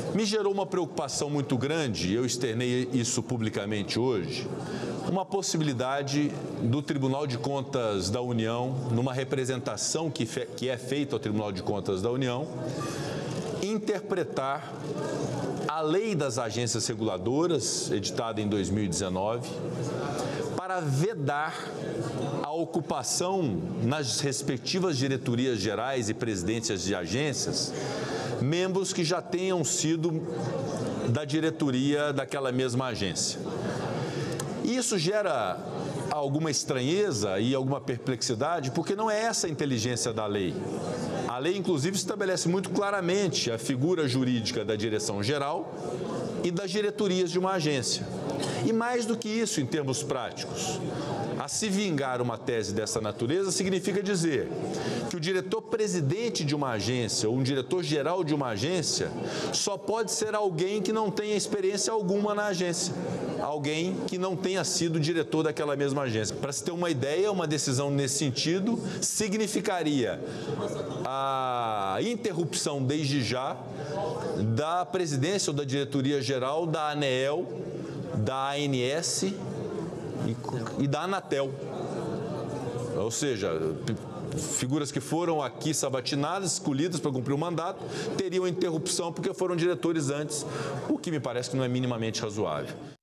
Me gerou uma preocupação muito grande, eu externei isso publicamente hoje, uma possibilidade do Tribunal de Contas da União, numa representação que é feita ao Tribunal de Contas da União, interpretar a Lei das Agências Reguladoras, editada em 2019, para vedar a ocupação nas respectivas diretorias gerais e presidências de agências, membros que já tenham sido da diretoria daquela mesma agência. Isso gera alguma estranheza e alguma perplexidade, porque não é essa a inteligência da lei. A lei, inclusive, estabelece muito claramente a figura jurídica da direção-geral e das diretorias de uma agência. E mais do que isso, em termos práticos, a se vingar uma tese dessa natureza significa dizer que o diretor-presidente de uma agência ou um diretor-geral de uma agência só pode ser alguém que não tenha experiência alguma na agência, alguém que não tenha sido diretor daquela mesma agência. Para se ter uma ideia, uma decisão nesse sentido significaria a interrupção desde já da presidência ou da diretoria-geral da ANEEL, da ANS e da Anatel. Ou seja, figuras que foram aqui sabatinadas, escolhidas para cumprir o mandato, teriam interrupção porque foram diretores antes, o que me parece que não é minimamente razoável.